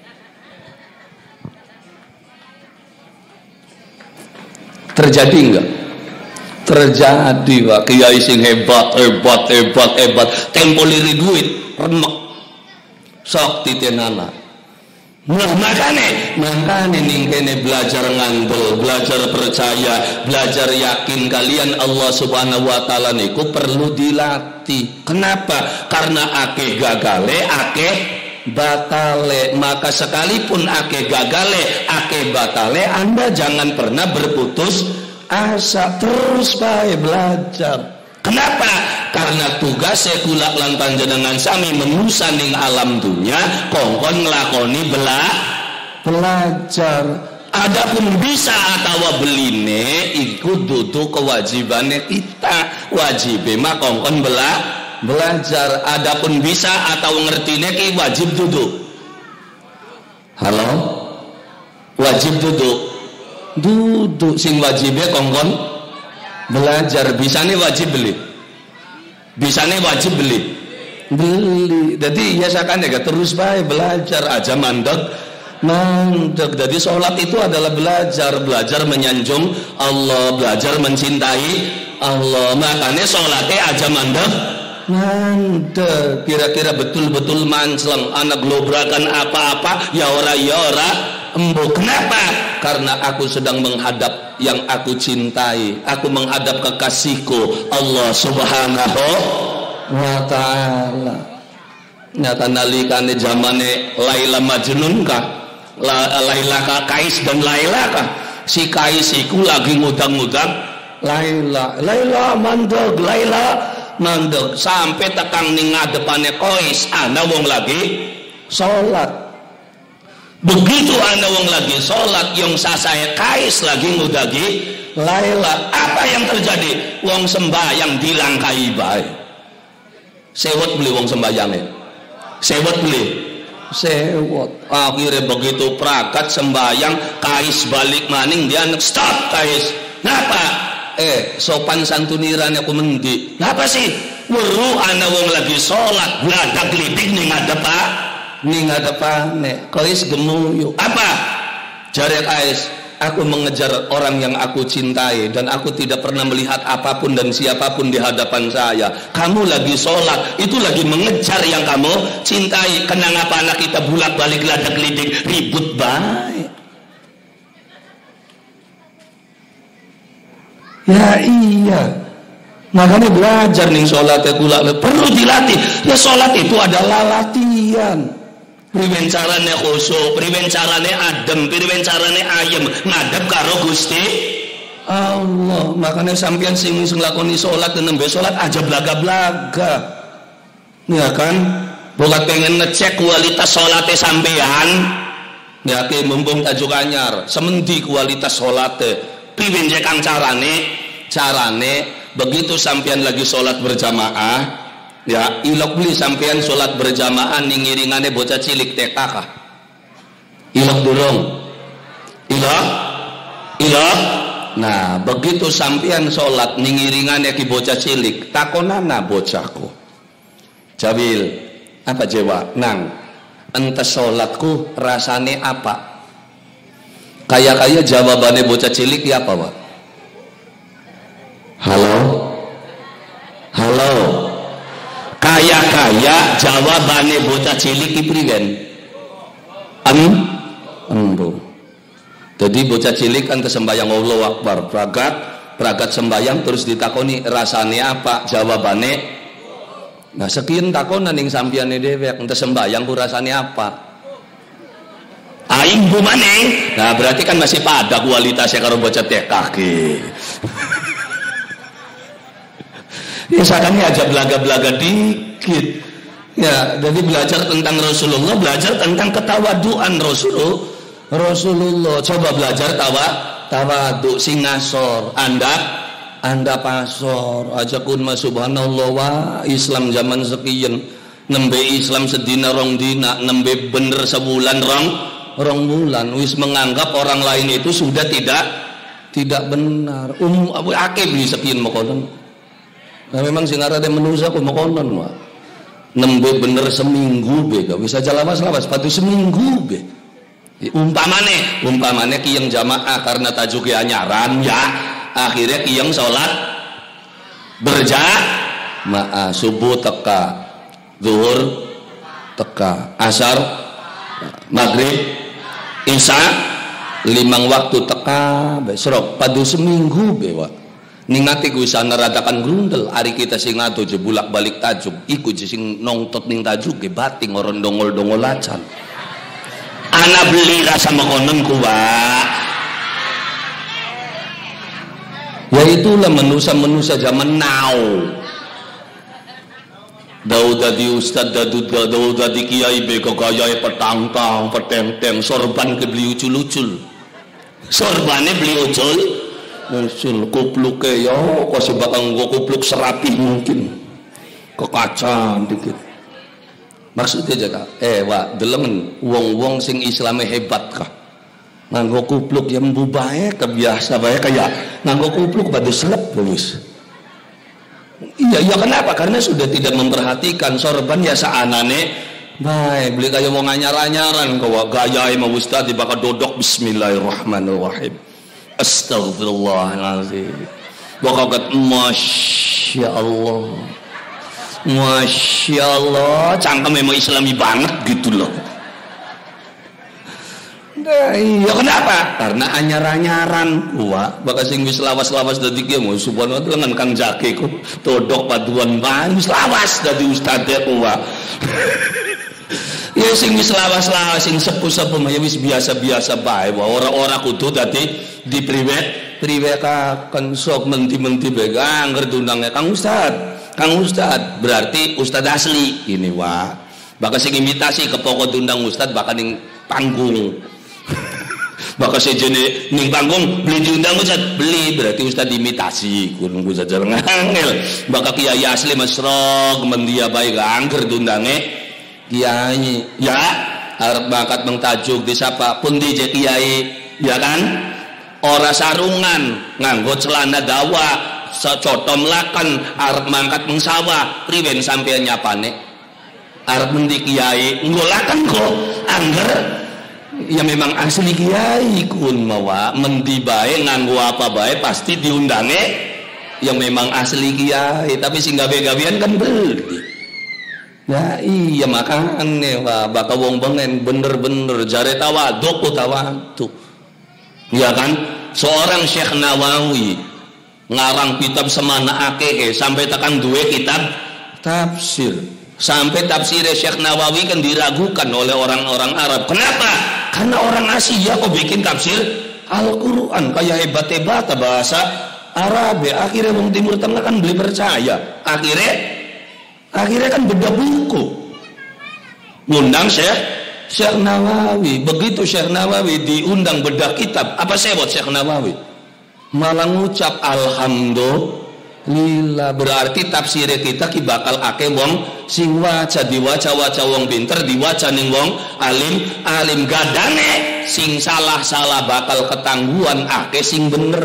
Terjadi enggak? Terjadi Pak. Kiai sing hebat tempo liri duit remek sok titenana. Nah makane ning kene belajar ngandel, belajar percaya, belajar yakin kalian Allah subhanahu wa ta'ala niku perlu dilatih. Kenapa? Karena akeh gagale, akeh batale. Maka sekalipun akeh gagale, akeh batale, Anda jangan pernah berputus asa, terus bae belajar. Kenapa? Karena tugas sekulak lan panjenengan sami menusa ning alam dunya kongkon nglakoni belajar. Adapun bisa atau beline iku dudu kewajibane kita. Wajibe mah kongkon belajar. Adapun bisa atau ngertine ki wajib duduk. Halo? Wajib duduk sing wajibe kongkon belajar. Bisane wajib beli, bisane wajib beli. Jadi biasakan ya terus baik belajar aja mandek. Jadi sholat itu adalah belajar menyanjung Allah, belajar mencintai Allah. Makanya sholatnya aja mandek. Kira-kira betul-betul manceleng anak globrakan apa-apa ya ora embo. Kenapa? Karena aku sedang menghadap yang aku cintai, aku menghadap kekasihku Allah subhanahu wa ta'ala. Nyata nalikane zamane Laila Majnun kah Laila Kais dan Laila kah? Si Kais iku lagi ngudang-ngudang Laila mandeg, Laila mandeg, sampai tekang ning ngadepane Kais ana wong lagi salat. Begitu ana wong lagi salat, yang sasae Kais lagi ngudagi Laila. Apa yang terjadi? Wong sembahyang dilangkai bae. Sewot beli wong sembahyangnya. Sewot beli. Sewot. Akhirnya begitu prakat sembahyang, Kais balik maning, dia stop Kais. Kenapa? Sopan santuniran aku mendi. Kenapa sih? Weru ana wong lagi sholat, bladak lidik ning ngadepane. Kais gemuyu. Apa? Jare Kais, aku mengejar orang yang aku cintai dan aku tidak pernah melihat apapun dan siapapun di hadapan saya. Kamu lagi sholat, itu lagi mengejar yang kamu cintai. Kenapa anak kita bulak balik ladak lidik ribut baik? Ya iya, makanya belajar nih sholatnya kula perlu dilatih. Ya sholat itu adalah latihan. Priwen carane khusyuk, priwen carane adem, priwen carane ayem ngadep karo Gusti Allah. Makanya sampean sing nglakoni salat nembe salat aja blaga-blaga. Ya kan? Bukan pengen ngecek kualitas salate sampean. Ya ke mumpung tajuk anyar, semendi kualitas salate. Priwen cek kang carane begitu sampean lagi salat berjamaah. Ya, ilok beli sampean sholat berjamaah ning ngiringane bocah cilik TK kah? Ilok durung? Ilok? Nah, begitu sampean sholat ning ngiringane ki bocah cilik, takonana bocahku. Jabil, apa jewa? Nang, ente sholatku rasane apa? Kaya jawabannya bocah cilik ya apa, Pak? Halo? Kaya jawabannya bocah cilik iprigen embo. Jadi bocah cilik kan sembahyang Allahu Akbar, pragat sembahyang terus ditakoni rasane apa, jawabannya nah sekian takonan ning sampeyan dhewe ente sembahyang ku rasane apa, aing bu maneh. Nah berarti kan masih pada kualitasnya karo bocah TK ki. Ya sakannya aja belaga-belaga dikit. Ya, jadi belajar tentang Rasulullah, belajar tentang ketawaduan Rasulullah. Coba belajar tawadu sing ngasor. Anda pasor aja kun ma subhanallah wa Islam zaman sekian. Nembe Islam sedina rong dina, nembe bener sebulan rong bulan wis menganggap orang lain itu sudah tidak benar. Abu akeh beli sekian makonon. Nah memang sing arane manusia ku makonon wa. Nembe bener seminggu be gak bisa lawas-lawas patu seminggu be. Umpamane ki yang jamaah karena tajuknya anyaran ya, akhirnya ki yang salat berjamaah, subuh teka, zuhur teka, asar, maghrib, isya, 5 waktu teka be serok padu seminggu be wa. Ningati ku sana radakan grundel ari kita sing ado je bulak balik tajuk iku je sing nongtot ning tajuk ge bating oron dongol acan. Ana beli rasa makonon ku wa. Ya itulah manusia zaman now. Daud dadi ustad, Daud dadi kiai be gaya petang-tang, peteng-teng, sorban ke beli ucul-ucul. Sorbane beli ucul. Muncul kupluke ya kasih bakal nggo kupluk serapih mungkin kekacaan dikit maksudnya jaga wak delengen wong-wong sing Islame hebat kah nganggo kupluk yang mbu bae kebiasa bae kayak nganggo kupluk pada selep wis. Iya kenapa? Karena sudah tidak memperhatikan sorban ya saanane bae beli kayak wong anyar-anyaran kok gaya mau ustaz bakal dodok bismillahirrahmanirrahim. Astagfirullahaladzim. Wakakat Masya Allah, cangkem memang Islami banget gitu loh. Nah, iya kenapa? Karena anyar-anyaran gua bakal sing wis lawas-lawas dadi kiye mau subhanallah lengan Kang Jake ku todok paduan ban wis lawas dadi ustadz gua. Ya sing wis lawas-lawas sing sepuh-sepuh ya wis biasa-biasa bae. Ora kudu dadi di priwekaken sok menti-menti bae angger diundangnya Kang Ustad. Kang Ustad berarti Ustad asli ini wah. Bakal sing imitasi ke pokok diundang Ustad bakal ning panggung. Bakal sejene ning panggung beli diundang Ustad beli berarti Ustad imitasi kudu saja ngangel. Bakal kiai asli mesrok mendia bae angger diundangnya kiai ya arep bakat mengtajuk disapa pun di kiai ya kan ora sarungan nganggo celana dawa secotom lakan arep mangkat mengsawa priwen sampeyan nyapane arep mendi kiai ngolakan kok angger ya memang asli kiai kun mawa mendi bae nganggo apa bae pasti diundange yang memang asli kiai tapi sing gawe-gawean kan beli. Ya iya makanya wah bakal wong bengen bener-bener jare tawaduk ya kan seorang Syekh Nawawi ngarang kitab semana akeh sampai tekan duwe kitab tafsir sampai tafsirnya Syekh Nawawi kan diragukan oleh orang-orang Arab. Kenapa? Karena orang Asia kok bikin tafsir Al-Quran kayak hebat-hebat bahasa Arab akhirnya wong Timur Tengah kan beli percaya akhirnya kan beda buku ngundang Syekh Nawawi. Begitu Syekh Nawawi diundang bedah kitab apa sebut Syekh Nawawi malah ngucap alhamdulillah berarti tafsir kita ki bakal akeh wong sing waca diwaca wong pinter diwaca ning wong alim gadane sing salah bakal ketangguhan akeh sing bener.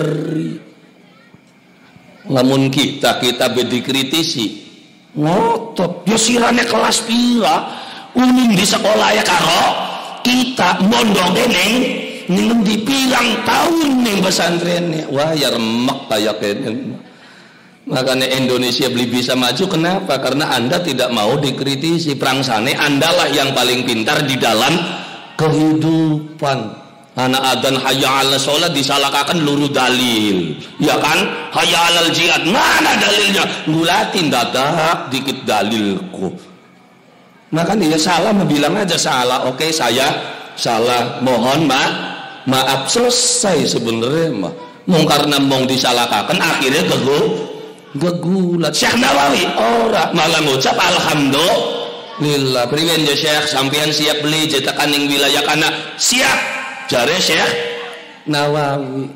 Lamun kita bedi kritisi ngotot ya sirane kelas pira uning di sekolah ya karo kita mondong ning di pirang tahun ning pesantrennya wah ya remek kayak kene. Makanya Indonesia beli bisa maju kenapa? Karena Anda tidak mau dikritisi prangsane Andalah yang paling pintar di dalam kehidupan. Anak adzan hayya 'ala sholat disalahkan luru dalil ya kan hayya 'alal jihad mana dalilnya ngulatin dadak dikit dalilku makanya ya salah bilang aja salah oke saya salah mohon maaf selesai sebenarnya mah mung karena mong disalahkan akhirnya gegulat. Syekh Nawawi ora malah ngucap alhamdulillah priwen ya Syekh sampean siap beli cetakan ning wilayah kana siap jare Syekh Nawawi.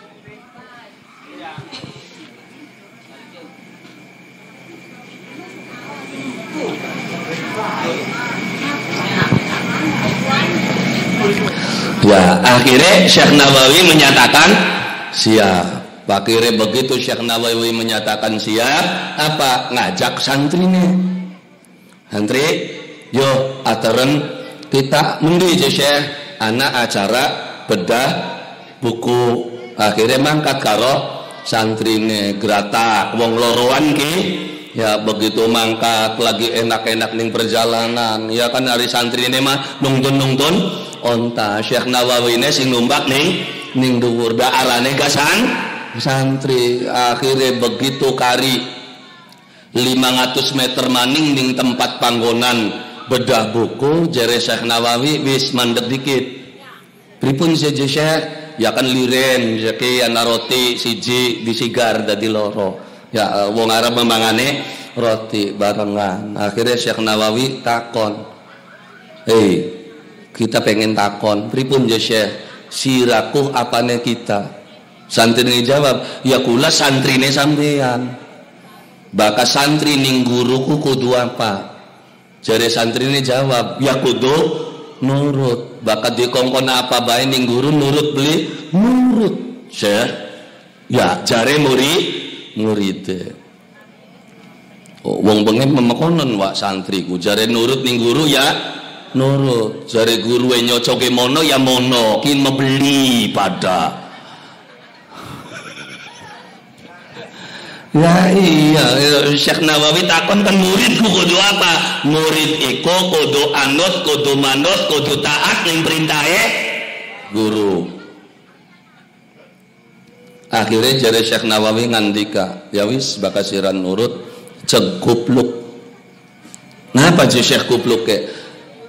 Ya akhirnya Syekh Nawawi menyatakan siap. Akhirnya begitu Syekh Nawawi menyatakan siap apa ngajak santrinya santri yo ateren kita mendi je Syekh anak acara bedah buku akhirnya mangkat karo santrine gerata wong loroan ki ya begitu mangkat lagi enak-enak ning perjalanan ya kan hari santrine mah nungtun onta Syekh Nawawi ne sing numpak ning dhuwur daarane gasan santri akhirnya begitu kari 500 meter maning ning tempat panggonan bedah buku jere Syekh Nawawi wis mandek dikit pripun saja Syekh ya kan liren jeki ana roti siji disigar dadi loro ya wong Arab memangane roti barengan akhirnya Syekh Nawawi takon kita pengen takon pripun ya Syekh siraku apane kita santri jawab ya kula santrine sampean bakal santri ning guruku kudu apa jare santri ini jawab ya kudu nurut bakal dikongkon apa bae ning guru nurut beli nurut Syekh ya jare murid wong bengen memekonon wak santriku jare nurut ning guru ya nurut jare guru nyocoke mono ya mono kin membeli pada ya iya Syekh Nawawi takon kan muridku kudu apa murid iku kudu anut kudu manut kudu taat ning perintahe guru akhirnya jare Syekh Nawawi ngandika ya wis bakasiran nurut cek kupluk ngapa je Syekh kupluk ke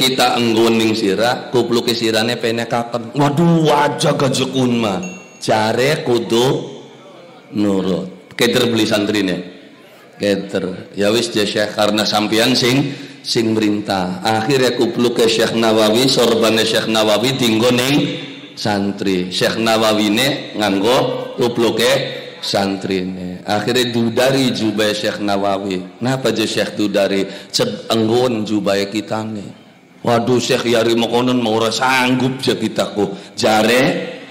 kita enggoning sira kupluke sirane penekaken. Waduh aja gajekun mah jare kudu nurut. Keter beli santrine keter ya wis je Syekh karena sampean sing merintah. Akhirnya kupluke Syekh Nawawi sorbane Syekh Nawawi dinggo ning santri. Syekh Nawawi ne nganggo kupluke santrine. Akhirnya dudari jubah Syekh Nawawi. Napa je Syekh dudari ced enggon jubah kita nih. Waduh Syekh yari makonon mau ora sanggup je kitaku. Jare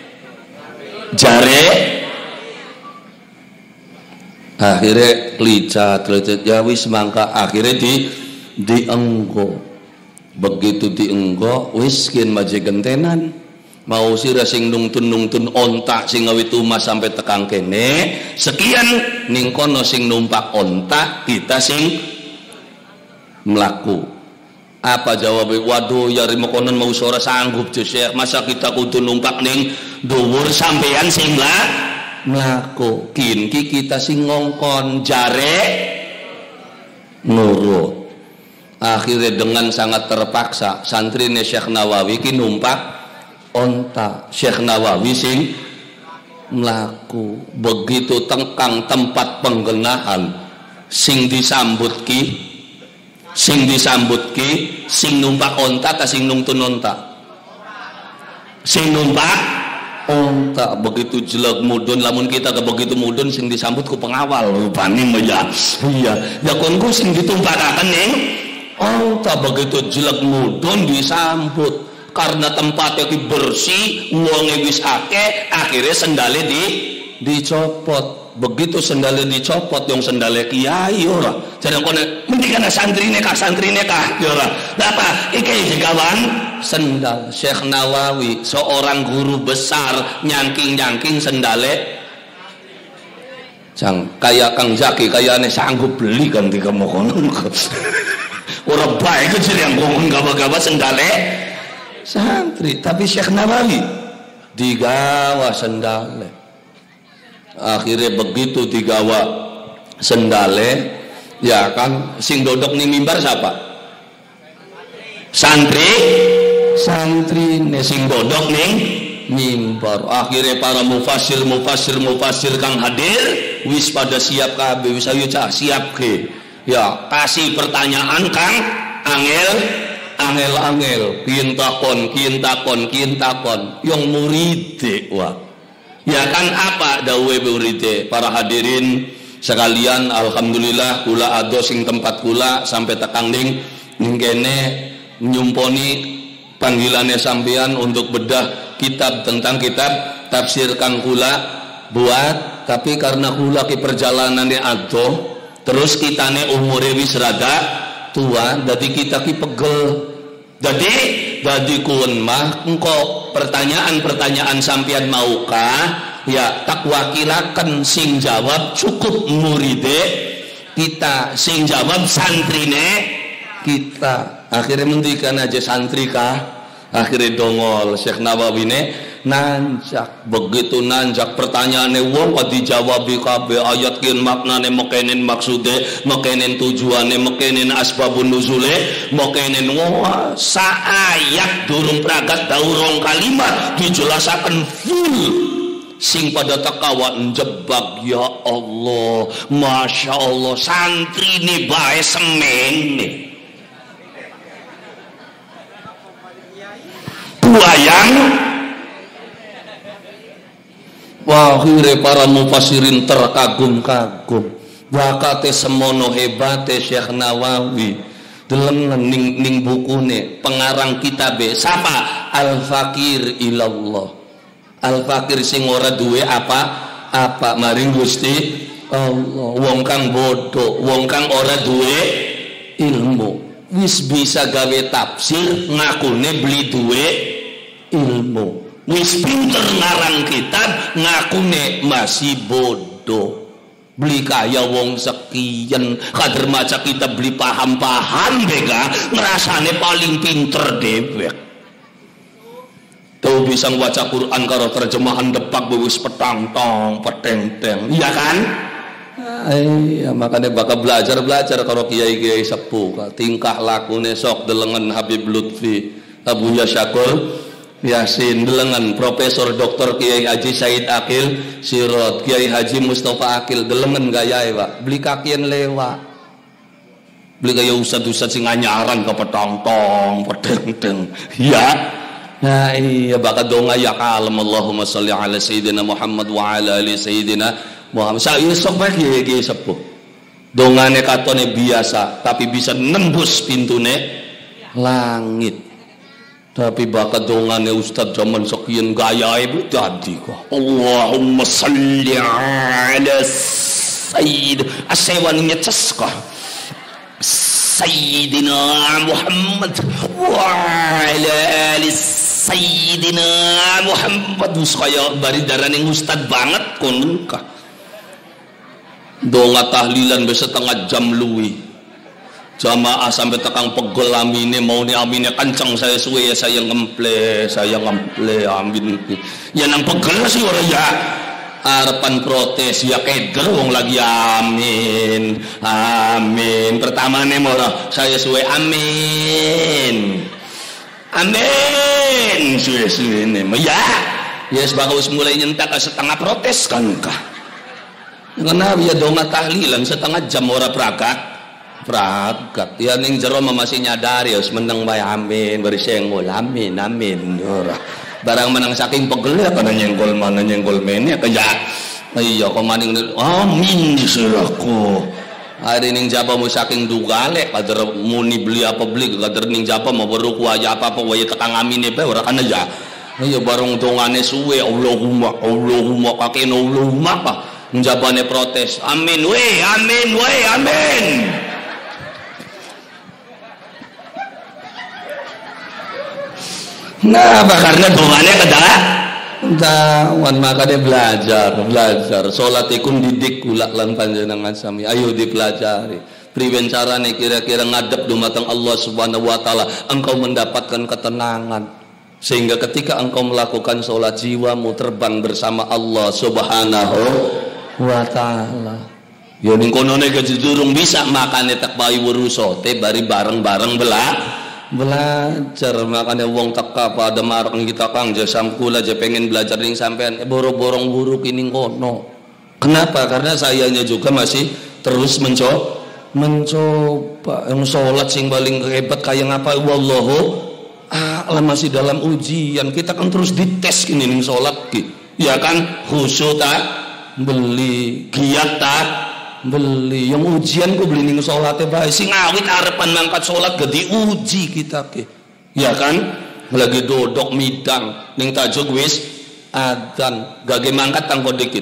akhirnya licat ya wis mangka akhirnya dienggo. Begitu dienggo wis kin maje gentenan. Mau sira sing nungtun ontak sing ngawit umas sampai tekang kene sekian ning kono sing numpak ontak kita sing melaku. Apa jawabnya? Waduh ya rimokonon mau suara sanggup Syekh, masa kita kudu numpak ning dhuwur sampean sing melaku. Kinki kita sing ngongkon jare nurut. Akhirnya dengan sangat terpaksa santrine Syekh Nawawi ki numpak onta, Syekh Nawawi sing melaku. Begitu tengkang tempat penggenahan sing disambut ki sing numpak onta ta sing nungtun onta? Sing numpak onta. Begitu jelek mudun lamun kita ke begitu mudun sing disambut ku pengawal rupane ya. Iya ya konku sing ditumpakaken ning onta. Begitu jelek mudun disambut karena tempatnya bersih, uangnya wis akeh, akhirnya sendalnya dicopot. Begitu sendalnya dicopot, yang sendalnya kiai ora. Jadi kono mendingan santrine kah ora. Apa? Iki kawan sendal Syekh Nawawi, seorang guru besar nyangking sendalnya. Jang kayak Kang Zaki kayaknya sanggup beli kan tiga kono. Ora bae kecil yang ngomong gaba-gaba sendalnya santri, tapi Syekh Nawawi digawa sendale. Akhirnya begitu digawa sendale ya kan sing dodok ning mimbar siapa? Santri ne sing dodok ning mimbar. Akhirnya para mufasir kang hadir wis pada siap kabeh. Wis ayo cah siap ke ya kasih pertanyaan Kang angel kian takon yang muride wah ya kan apa dawe muride. Para hadirin sekalian alhamdulillah kula ado sing tempat kula sampai tekang ning kene nyumponi panggilannya sampean untuk bedah kitab tentang kitab tafsir kang kula buat. Tapi karena kula ki perjalanannya ado terus kitane umure wis rada tua, jadi kita ki pegel. Jadi kun mah engko pertanyaan sampean maukah ya tak wakilaken sing jawab cukup muride kita, sing jawab santrine kita. Akhirnya mendikan aja santri kah, akhirnya dongol Syekh Nawawi ne nanjak. Begitu nanjak pertanyaannya wong kok dijawab kabeh ayat kian maknane mekenen maksude mekenen tujuane mekenen asbabun nuzule mekenen wah saayat durung pragat daurong kalimat dijelasaken full sing pada tekawa njebak. Ya Allah Masya Allah santri ini bae semene buayang. Akhirnya para mufasirin terkagum-kagum bakate semono hebate Syekh Nawawi. Deleng ning bukune pengarang kitabe sapa Al-Fakir ilallah. Al-Fakir sing ora duwe apa maring Gusti Allah. Wong kang bodoh, wong kang ora duwe ilmu wis bisa gawe tafsir ngakune beli duwe ilmu. Wis pinter ngarang kitab ngakune masih bodoh. Beli kaya wong sekian kader maca kitab beli paham bega ngerasane paling pinter dewek. Tuh bisa waca Quran karo terjemahan depak wis petang-tong peteng-teng iya kan? Iya, makanya bakal belajar karo kiai-kiai sepuh. Tingkah lakune sok delengen Habib Lutfi, Abu Yasyakur Yasin, delengen Profesor Dr. Kiai Haji Said Akil Sirot, Kiai Haji Mustafa Akil, delengen gayae, Pak. Beli kakian lewat. Beli gaya ustad-ustad sing anyaran ke petong-tong, pedeng-deng. Ya. Nah iya bakal donga ya kalem Allahumma sholli ala sayyidina Muhammad wa ala ali sayyidina Muhammad. Saya sok bae kiai sepuh. Dongane katone biasa tapi bisa nembus pintune langit. Tapi bakal dongane ustad zaman sekian gayae dadi kok. Allahumma sholli ala sayyid asewan nyeces kok. Sayyidina Muhammad wa ala ali Sayyidina Muhammad. Kaya bari darane ustad banget konon ka. Donga tahlilan be setengah jam luwi. Jamaah sampai tekang pegel amine mau ni amine kancang saya suwe ya saya ngemple amin. Ya nang pegel sih ora ya. Harapan protes ya keder wong lagi amin. Amin. Pertamane moro saya suwe amin. Amin. Suwe-suwe ini ya. Yes bagus mulai nyentak setengah protes kan kah. Kenapa ya donga tahlilan setengah jam ora prakat. Ya ning jero masih nyadari wis meneng bae amin bari senggol amin ora. Barang menang saking pegel ya kana nyenggol mana nyenggol mene kaya iya kok maning amin siraku. Hari ning jaba mu saking dugale kader muni beli apa beli kader ning jaba mau beruku aja apa waya tekang amine bae ora kana ya. Iya bareng dongane suwe Allahumma kakek Allahumma apa njabane protes amin we amin. Nah, karena dongane kedawan makanya belajar salat iku didik kula lan panjenengan sami ayo dipelajari priwen carane kira-kira ngadep dumateng Allah Subhanahu wa taala engkau mendapatkan ketenangan sehingga ketika engkau melakukan salat jiwamu terbang bersama Allah Subhanahu wa taala. Ya ning kono nek durung bisa makane tak bayi wurusote bari bareng-bareng belajar makanya wong teka pada marang kita kang jasam kula aja pengen belajar ning sampean borong-borong buruk ini kono. Kenapa? Karena sayanya juga masih terus mencoba yang sholat sing paling hebat kayak ngapa wallahu alam masih dalam ujian kita kan terus dites gini ning sholat ya kan khusyuk tak beli giat tak beli yang ujian ku beli ning salate bae sing awit arepan mangkat salat ge diuji kita ke ya kan lagi dodok midang ning tajuk wis adzan gage mangkat tangko dikit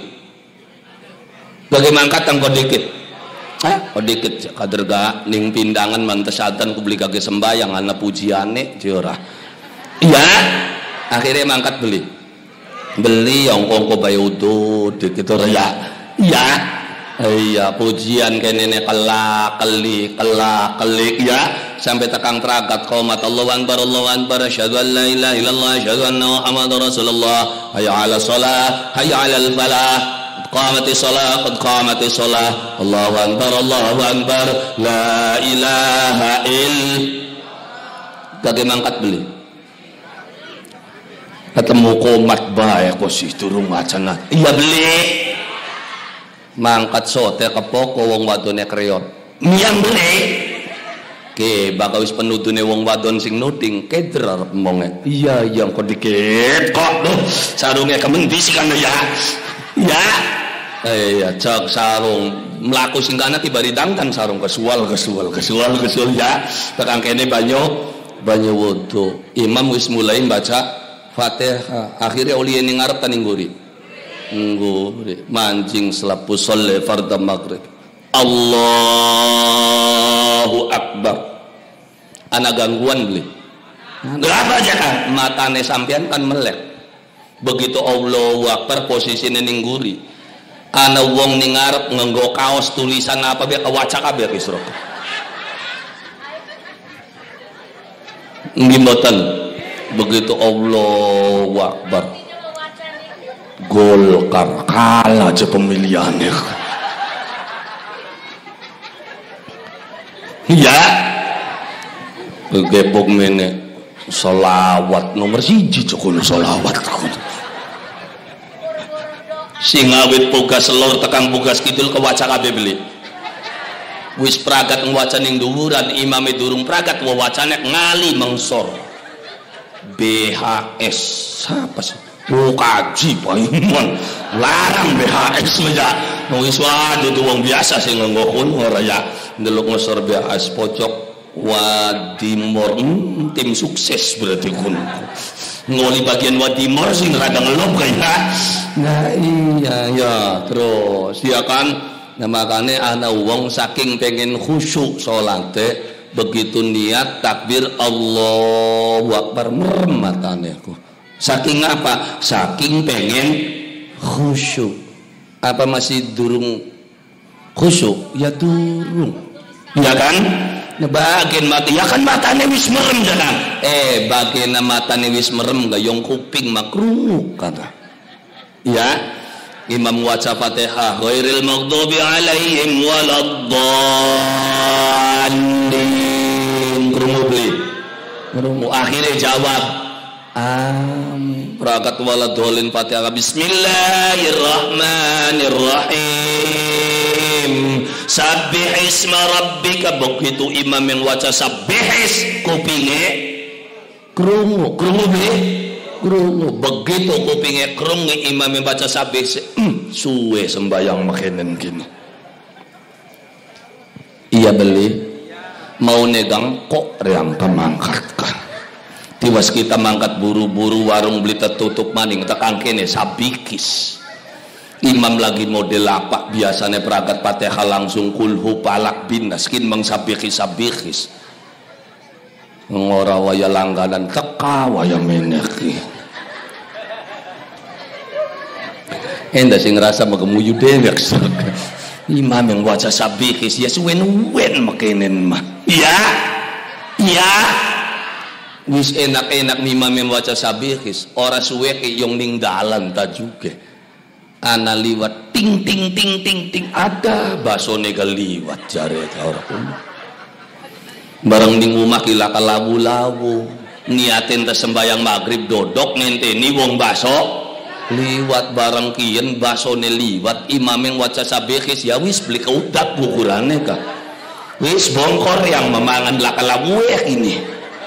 dikit kader ga ning pindangan mantes adzan ku beli gage sembayang ana pujiane ora iya akhirnya mangkat beli yang kongko bae udut dikit ora ya iya iya pujian kene kelak-kelik ya sampai tekang teragat qomat Allahu akbar asyhadu an la ilaha illallah asyhadu anna muhammadar rasulullah hayya 'alas shalah hayya 'alal falah qad qamatis shalah Allahu akbar la ilaha kage mangkat beli ketemu qomat bae kok sih durung wacana iya beli mangkat sote kepoko wong wadone kreot miyang beli ke bakal wis penutune wong wadon sing nuting keder arep monge iya kok dikit kok tuh sarunge kemendi sih kan ya iya cak sarung mlaku sing kana tibari dangtan sarung kesual ya tekan kene banyu wudu imam wis mulai baca Fatihah akhirnya uli ning ngarep ta ning nguri mancing selapu sholle fardhu maghrib Allahu akbar ana gangguan beli berapa aja kan matane sampean kan melek begitu Allahu akbar posisine ning nguri ana wong ning ngarep nganggo kaos tulisan apa biar kawaca kabeh isra nggih mboten begitu Allahu akbar Golkar kalah aja pemilihannya Ya kegepok mene selawat nomor 1 cokul selawat sing awit pugas lor tekan pugas kidul kewaca kabeh beli wis pragat ngwaca ning dhuwuran imame durung pragat wawacane ngali mengsor BHS siapa sih kaji paiman larang BHS aja wis waduh tuh wong biasa sing ngongkon ora ya ndelok ngesor BHS pojok Wadimor tim sukses berarti kun ngoli bagian Wadimor sing rada ngelop kaya nah iya ya terus ya kan nah makanya ana wong saking pengen khusyuk salate begitu niat takbir Allahu Akbar merem matane aku saking apa saking pengen khusyuk apa masih durung khusyuk ya durung ya kan bagian mata ya kan matanya wis merem jangan bagian matanya wis merem gayong kuping makruh kata ya imam waca Fatihah ghairil maghdubi alaihim waladdallin krungu beli krungu akhirnya jawab prakat waladdallin Fatihah bismillahirrahmanirrahim sabbih isma rabbika begitu imam yang waca sabbihis kupinge krungu beli krungu begitu kupinge krungu imam yang baca sabbih suwe sembayang makenen gini iya beli mau negang kok reang pemangkatkan tiwas kita mangkat buru-buru warung beli tertutup maning tekan kene sabikis imam lagi model apa biasanya peragat Fatihah langsung kulhu palak binas kin mangsabikis ngora waya langganan teka waya meneki enda sing ngerasa magemuyu dewek imam yang waca sabikis ya suwen makenen mah iya wis enak-enak imam yang waca sabikis ora suwe yung ning dalan ta juga ana liwat ting ada basone kaliwat jare orang bareng ning omah kila kalawu-lawu niatin tes sembayang maghrib dodok ngenteni wong baso liwat bareng kiyen basone liwat imam yang waca sabikis ya wis beli keudak bukurane ka wis bongkor yang memangan lakalawu ini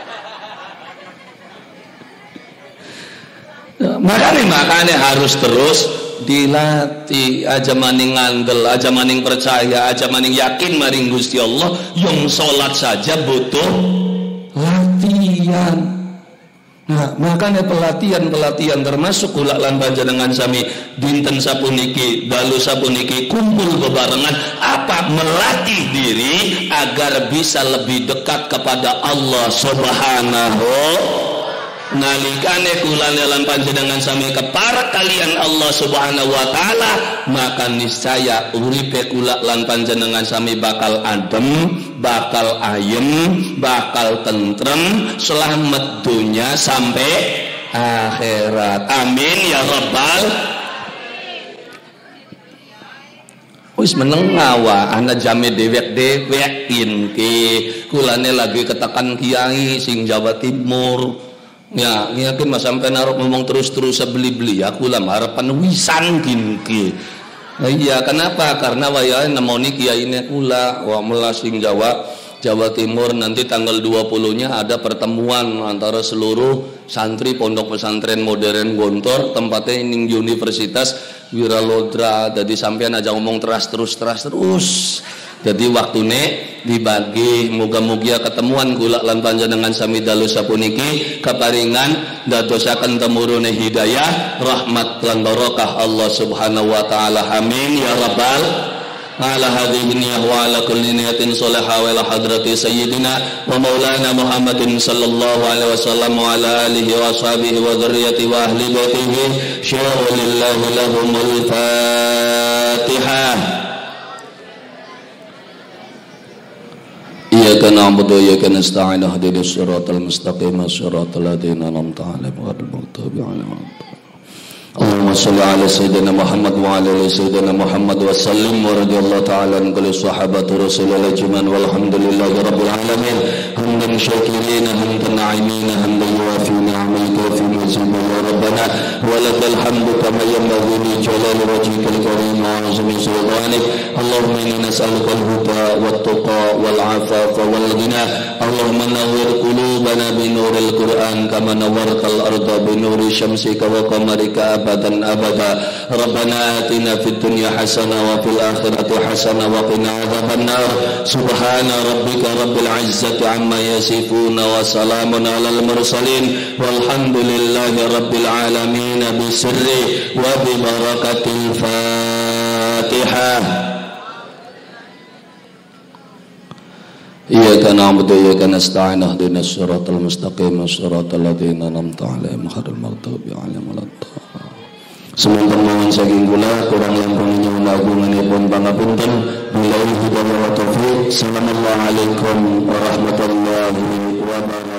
makanya harus terus dilatih aja maning ngandel aja maning percaya aja maning yakin maring Gusti Allah yang sholat saja butuh latihan nah makanya pelatihan termasuk kula lan panjenengan sami dinten sapuniki dalu sapuniki kumpul bebarengan apa melatih diri agar bisa lebih dekat kepada Allah Subhanahu nalikane kula lan panjenengan sami keparak kalian Allah Subhanahu wa taala maka niscaya uripe kula lan panjenengan sami bakal adem bakal ayem bakal tentrem selamat dunia sampai akhirat amin ya rabbal wis meneng ngawa ana jame dewek-dewekin ki kulane lagi ketekan kiai sing Jawa Timur ya yakin mas sampai naruh ngomong terus beli aku lah harapan wisan kinki iya kenapa karena waya nemoni kiai ini kula wa melasing Jawa Timur nanti tanggal 20-nya ada pertemuan antara seluruh santri pondok pesantren modern Gontor tempatnya ning Universitas Wiralodra jadi sampean aja ngomong terus jadi waktune dibagi muga-mugia ketemuan kula lan panjenengan sami dalu sapuniki keparingan dadosaken temurune hidayah rahmat lan barokah Allah Subhanahu wa taala amin ya rabbal ala hadhihi niyyah wa ala kulli niyatin salihah wa ila hadrati sayyidina wa maulana Muhammadin sallallahu alaihi wasallam wa ala alihi wa ashabihi wa dzurriyyati wa ahli baitihi sya'alillahu lahumul fatihah iyyaka na'budu wa iyyaka nasta'in ihdinas siratal mustaqim siratal ladzina an'amta 'alaihim ghairil maghdubi 'alaihim Allahumma salli ala sayyidina Muhammad wa ala ali sayyidina Muhammad wa sallim wa radiyallahu ta'ala an kulli sahabati rasulillah ajma'in walhamdulillahi rabbil alamin hamdan syakirin hamdan na'imin hamdan yuwafi ni'amika wa fi mazidin ya rabbana wa lakal hamdu kama yanbaghi li jalali wajhikal karim wa 'azimi sultanik Allahumma inna nas'aluka al-huda wat-tuqa wal-'afafa wal-ghina Allahumma nawwir qulubana bi nuril Qur'an kama nawwartal arda bi nuri syamsika wa qamarika abadan abada Rabbana atina fid dunya hasanah wa fil akhirati hasanah wa qina adzabannar subhana rabbika rabbil izzati amma yasifun wa salamun alal mursalin walhamdulillahi rabbil alamin bisirri wa bi barakatil Fatihah. Iyyaka na'budu wa iyyaka nasta'in ihdinas siratal mustaqim siratal ladzina an'amta 'alaihim ghairil maghdubi 'alaihim waladdallin. Semoga mohon saking kula kurang langkung nyuwun agunganipun pangapunten. Billahi hidayah wa taufiq. Assalamualaikum warahmatullahi wabarakatuh.